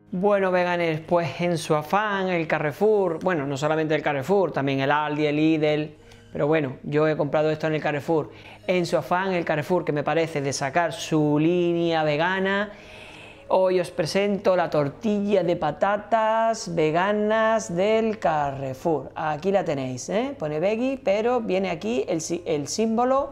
Bueno, veganes, pues en su afán el Carrefour, bueno, no solamente el Carrefour, también el Aldi, el Lidl, pero bueno, yo he comprado esto en el Carrefour. En su afán el Carrefour, que me parece, de sacar su línea vegana, hoy os presento la tortilla de patatas veganas del Carrefour. Aquí la tenéis, pone veggie, pero viene aquí el símbolo,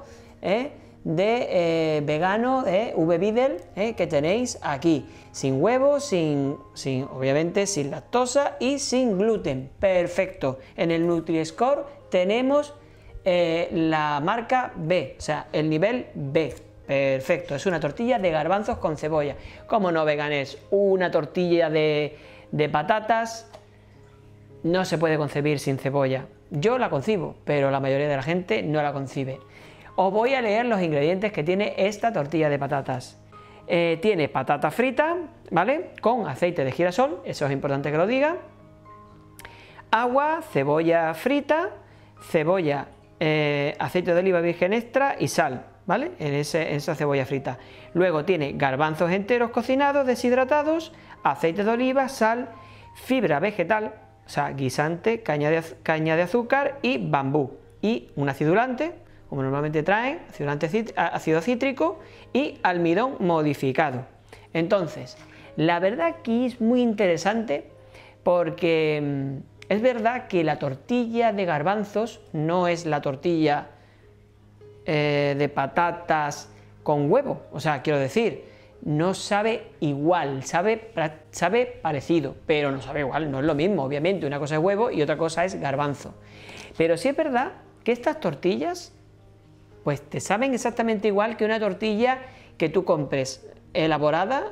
de vegano, V-Videl, que tenéis aquí, sin huevo, obviamente sin lactosa y sin gluten. Perfecto. En el Nutri-Score tenemos la marca B, o sea, el nivel B. Perfecto, es una tortilla de garbanzos con cebolla. ¿Cómo no, veganes? Una tortilla de patatas no se puede concebir sin cebolla. Yo la concibo, pero la mayoría de la gente no la concibe. Os voy a leer los ingredientes que tiene esta tortilla de patatas. Tiene patata frita, ¿vale? Con aceite de girasol, eso es importante que lo diga. Agua, cebolla frita, cebolla, aceite de oliva virgen extra y sal, ¿vale? En esa cebolla frita. Luego tiene garbanzos enteros cocinados, deshidratados, aceite de oliva, sal, fibra vegetal, o sea, guisante, caña de azúcar y bambú. Y un acidulante, como normalmente traen, ácido cítrico y almidón modificado. Entonces, la verdad que es muy interesante porque es verdad que la tortilla de garbanzos no es la tortilla de patatas con huevo, o sea, quiero decir, no sabe igual, sabe parecido, pero no sabe igual, no es lo mismo, obviamente, una cosa es huevo y otra cosa es garbanzo. Pero sí es verdad que estas tortillas pues te saben exactamente igual que una tortilla que tú compres elaborada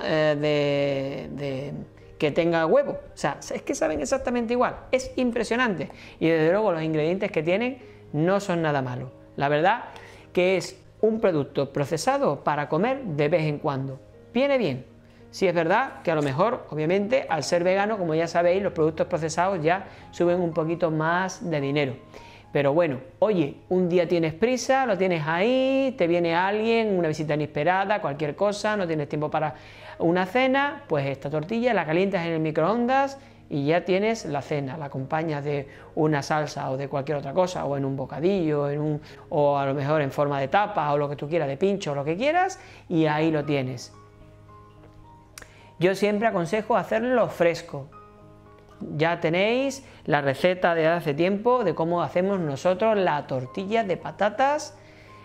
que tenga huevo. O sea, es que saben exactamente igual. Es impresionante. Y desde luego los ingredientes que tienen no son nada malos. La verdad que es un producto procesado para comer de vez en cuando. Viene bien. Sí es verdad que a lo mejor, obviamente, al ser vegano, como ya sabéis, los productos procesados ya suben un poquito más de dinero. Pero bueno, oye, un día tienes prisa, lo tienes ahí, te viene alguien, una visita inesperada, cualquier cosa, no tienes tiempo para una cena, pues esta tortilla la calientas en el microondas y ya tienes la cena, la acompañas de una salsa o de cualquier otra cosa, o en un bocadillo, o a lo mejor en forma de tapa, o lo que tú quieras, de pincho, o lo que quieras, y ahí lo tienes. Yo siempre aconsejo hacerlo fresco. Ya tenéis la receta de hace tiempo de cómo hacemos nosotros la tortilla de patatas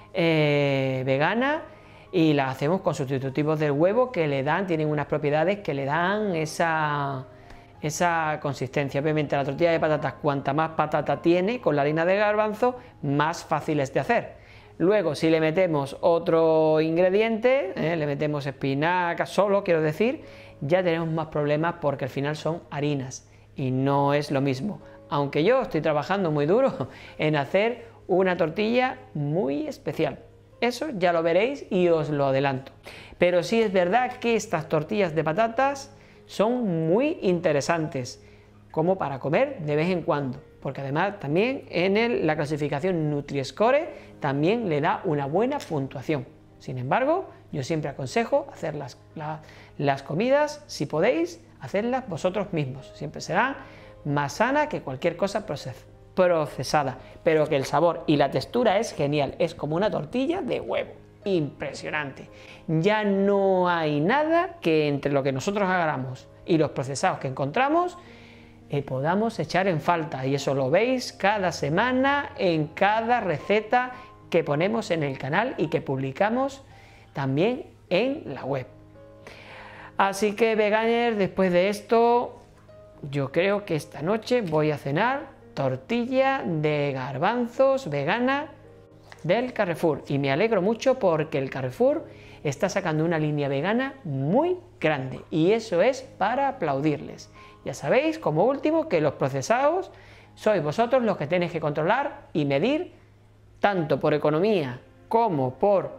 vegana, y la hacemos con sustitutivos del huevo que le dan, tienen unas propiedades que le dan esa consistencia. Obviamente la tortilla de patatas, cuanta más patata tiene con la harina de garbanzo, más fácil es de hacer. Luego, si le metemos otro ingrediente, le metemos espinaca solo, quiero decir, ya tenemos más problemas porque al final son harinas. Y no es lo mismo, aunque yo estoy trabajando muy duro en hacer una tortilla muy especial. Eso ya lo veréis y os lo adelanto. Pero sí es verdad que estas tortillas de patatas son muy interesantes, como para comer de vez en cuando, porque además también en la clasificación Nutri-Score también le da una buena puntuación. Sin embargo, yo siempre aconsejo hacer las comidas, si podéis, hacerlas vosotros mismos. Siempre será más sana que cualquier cosa procesada, pero que el sabor y la textura es genial. Es como una tortilla de huevo. Impresionante. Ya no hay nada que entre lo que nosotros hagamos y los procesados que encontramos podamos echar en falta. Y eso lo veis cada semana en cada receta que ponemos en el canal y que publicamos también en la web. Así que, veganers, después de esto, yo creo que esta noche voy a cenar tortilla de garbanzos vegana del Carrefour. Y me alegro mucho porque el Carrefour está sacando una línea vegana muy grande. Y eso es para aplaudirles. Ya sabéis, como último, que los procesados sois vosotros los que tenéis que controlar y medir, tanto por economía como por,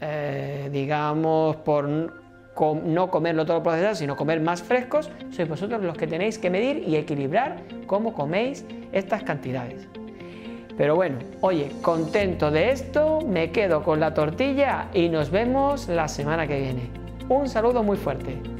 digamos, por no comerlo todo procesado, sino comer más frescos. Sois vosotros los que tenéis que medir y equilibrar cómo coméis estas cantidades. Pero bueno, oye, contento de esto, me quedo con la tortilla y nos vemos la semana que viene. Un saludo muy fuerte.